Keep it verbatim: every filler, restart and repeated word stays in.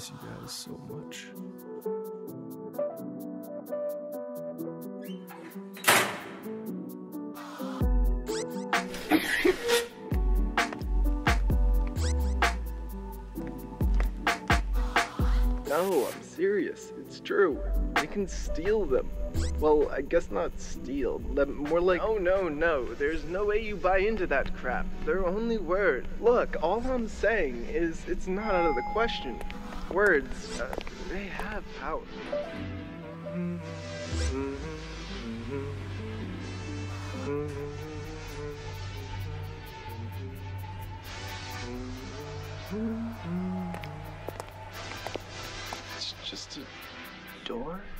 miss you guys so much. No, I'm serious. It's true. You can steal them. Well, I guess not steal. More like... Oh, no, no. There's no way you buy into that crap. They're only words. Look, all I'm saying is it's not out of the question. Words, uh, they have power. It's just a door?